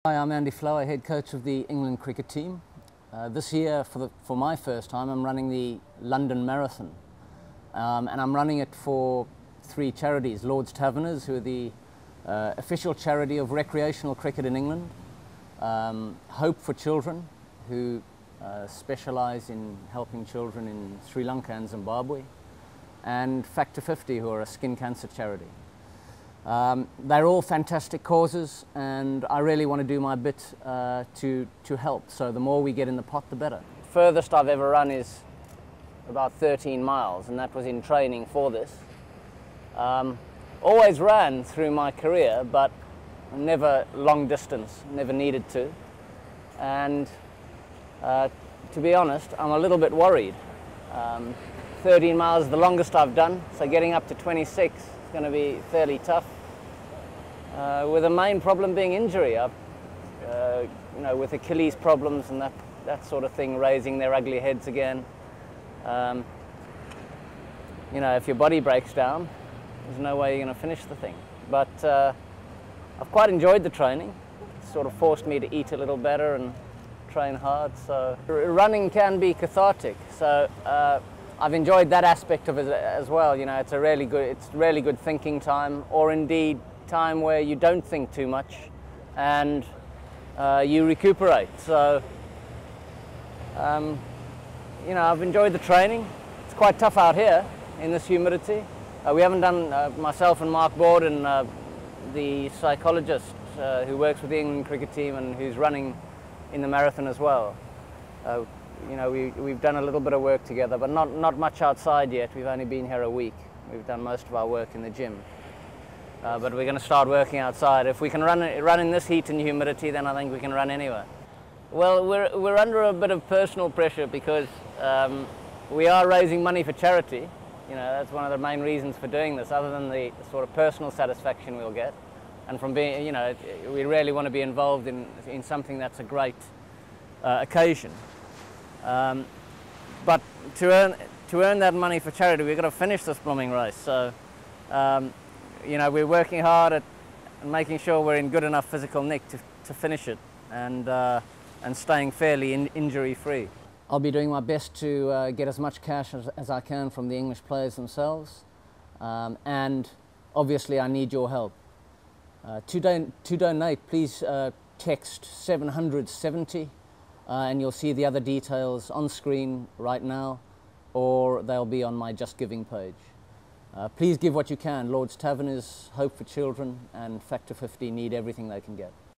Hi, I'm Andy Flower, head coach of the England cricket team. This year, for my first time, I'm running the London Marathon. And I'm running it for three charities: Lord's Taverners, who are the official charity of recreational cricket in England; Hope for Children, who specialise in helping children in Sri Lanka and Zimbabwe; and Factor 50, who are a skin cancer charity. They're all fantastic causes, and I really want to do my bit to help. So the more we get in the pot, the better. Furthest I've ever run is about 13 miles, and that was in training for this. Always ran through my career, but never long distance, never needed to. And to be honest, I'm a little bit worried. 13 miles is the longest I've done, so getting up to 26 is going to be fairly tough. With the main problem being injury. With Achilles problems and that sort of thing raising their ugly heads again. If your body breaks down, there's no way you're going to finish the thing. But I've quite enjoyed the training. It's sort of forced me to eat a little better and train hard. So running can be cathartic. So I've enjoyed that aspect of it as well. It's really good thinking time, or indeed time where you don't think too much and you recuperate. So I've enjoyed the training. It's quite tough out here in this humidity. We haven't done, myself and Mark Borden, the psychologist who works with the England cricket team and who's running in the marathon as well. We've done a little bit of work together, but not much outside yet. We've only been here a week. We've done most of our work in the gym. But we're going to start working outside. If we can run in this heat and humidity, then I think we can run anywhere. Well, we're under a bit of personal pressure because we are raising money for charity. That's one of the main reasons for doing this, other than the sort of personal satisfaction we'll get. And from being, we really want to be involved in something that's a great occasion. But to earn that money for charity, we've got to finish this blooming race. So, we're working hard at making sure we're in good enough physical nick to finish it, and staying fairly injury-free. I'll be doing my best to get as much cash as I can from the English players themselves, and obviously I need your help. To donate, please text 770, and you'll see the other details on screen right now, or they'll be on my Just Giving page. Please give what you can. Lord's Taverners, Hope for Children and Factor 50 need everything they can get.